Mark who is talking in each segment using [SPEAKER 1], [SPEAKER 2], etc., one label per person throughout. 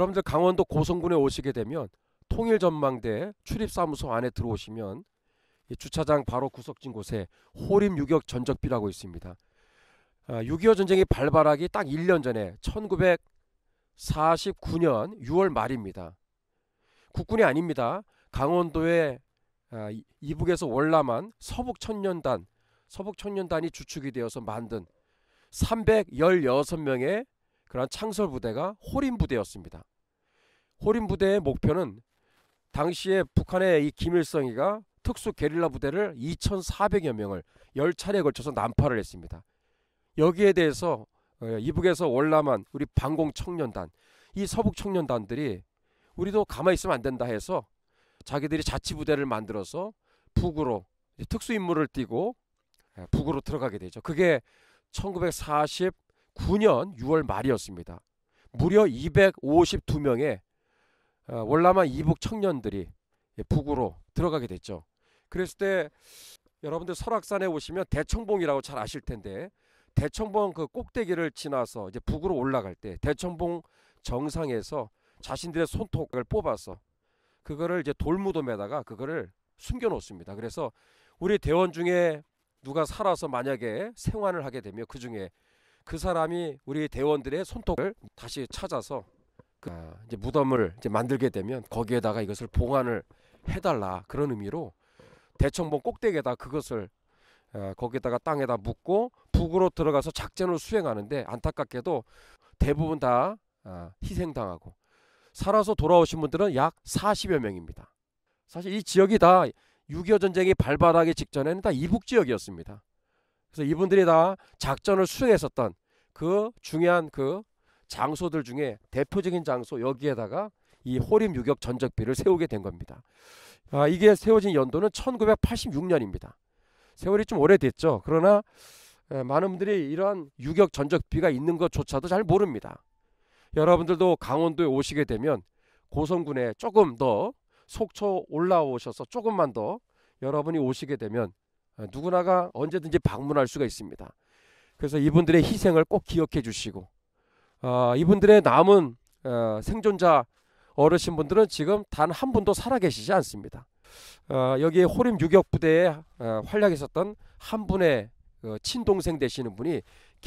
[SPEAKER 1] 여러분들 강원도 고성군에 오시게 되면 통일전망대 출입사무소 안에 들어오시면 이 주차장 바로 구석진 곳에 호림 유격 전적비라고 있습니다. 6.25 전쟁이 발발하기 딱 1년 전에 1949년 6월 말입니다. 국군이 아닙니다. 강원도의 이북에서 월남한 서북청년단이 주축이 되어서 만든 316명의 그런 창설부대가 호림부대였습니다. 호림부대의 목표는 당시에 북한의 이 김일성이가 특수 게릴라 부대를 2,400여 명을 10차례에 걸쳐서 난파를 했습니다. 여기에 대해서 이북에서 월남한 우리 반공청년단, 이 서북청년단들이 우리도 가만히 있으면 안 된다 해서 자기들이 자치부대를 만들어서 북으로 특수임무를 띠고 북으로 들어가게 되죠. 그게 1949년 6월 말이었습니다. 무려 252명의 월남한 이북 청년들이 북으로 들어가게 됐죠. 그랬을 때 여러분들 설악산에 오시면 대청봉이라고 잘 아실 텐데, 대청봉 그 꼭대기를 지나서 이제 북으로 올라갈 때 대청봉 정상에서 자신들의 손톱을 뽑아서 그거를 이제 돌무덤에다가 그거를 숨겨 놓습니다. 그래서 우리 대원 중에 누가 살아서 만약에 생환을 하게 되면 그 중에 그 사람이 우리 대원들의 손톱을 다시 찾아서 이제 무덤을 이제 만들게 되면 거기에다가 이것을 봉안을 해달라, 그런 의미로 대청봉 꼭대기에다 그것을 거기에다가 땅에다 묻고 북으로 들어가서 작전을 수행하는데, 안타깝게도 대부분 다 희생당하고 살아서 돌아오신 분들은 약 40여 명입니다. 사실 이 지역이 다 6.25 전쟁이 발발하기 직전에는 다 이북 지역이었습니다. 그래서 이분들이 다 작전을 수행했었던 그 중요한 그 장소들 중에 대표적인 장소, 여기에다가 이 호림 유격 전적비를 세우게 된 겁니다. 이게 세워진 연도는 1986년입니다. 세월이 좀 오래됐죠. 그러나 많은 분들이 이러한 유격 전적비가 있는 것조차도 잘 모릅니다. 여러분들도 강원도에 오시게 되면 고성군에 조금 더 속초 올라오셔서 조금만 더 여러분이 오시게 되면 누구나가 언제든지 방문할 수가 있습니다. 그래서 이분들의 희생을 꼭 기억해 주시고, 이분들의 남은 생존자 어르신분들은 지금 단 한 분도 살아계시지 않습니다. 여기 호림 유격부대에 활약했었던 한 분의 친동생 되시는 분이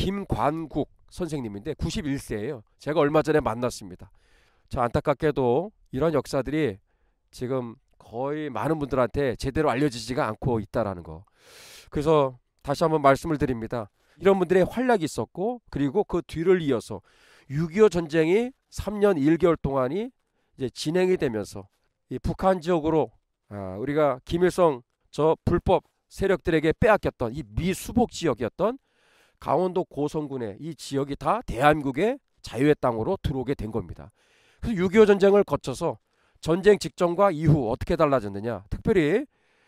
[SPEAKER 1] 김관국 선생님인데 91세예요. 제가 얼마 전에 만났습니다. 자, 안타깝게도 이런 역사들이 지금 거의 많은 분들한테 제대로 알려지지가 않고 있다라는 거. 그래서 다시 한번 말씀을 드립니다. 이런 분들의 활약이 있었고, 그리고 그 뒤를 이어서 6.25 전쟁이 3년 1개월 동안이 이제 진행이 되면서 이 북한 지역으로 우리가 김일성 저 불법 세력들에게 빼앗겼던 이 미수복 지역이었던 강원도 고성군의 이 지역이 다 대한민국의 자유의 땅으로 들어오게 된 겁니다. 그래서 6.25 전쟁을 거쳐서 전쟁 직전과 이후 어떻게 달라졌느냐, 특별히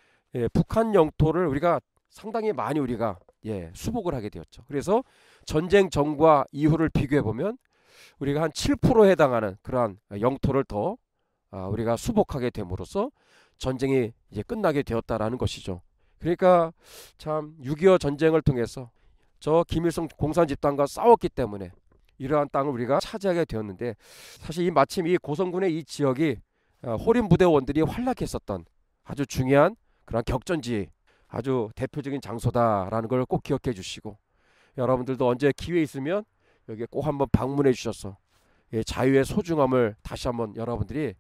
[SPEAKER 1] 북한 영토를 우리가 상당히 많이 우리가 수복을 하게 되었죠. 그래서 전쟁 전과 이후를 비교해 보면 우리가 한 7%에 해당하는 그러한 영토를 더 우리가 수복하게 됨으로써 전쟁이 이제 끝나게 되었다라는 것이죠. 그러니까 참 6.25 전쟁을 통해서 저 김일성 공산 집단과 싸웠기 때문에 이러한 땅을 우리가 차지하게 되었는데, 사실 마침 이 고성군의 이 지역이 호림 부대원들이 활약했었던 아주 중요한 그런 격전지, 아주 대표적인 장소다라는 걸 꼭 기억해 주시고, 여러분들도 언제 기회 있으면 여기에 꼭 한번 방문해 주셔서 자유의 소중함을 다시 한번 여러분들이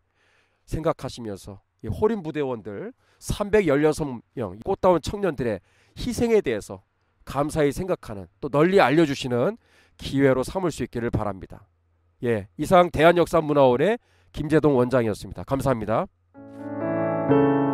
[SPEAKER 1] 생각하시면서 이 호림 부대원들 316명 꽃다운 청년들의 희생에 대해서 감사히 생각하는, 또 널리 알려주시는 기회로 삼을 수 있기를 바랍니다. 이상 대한역사문화원의 김재동 원장이었습니다. 감사합니다.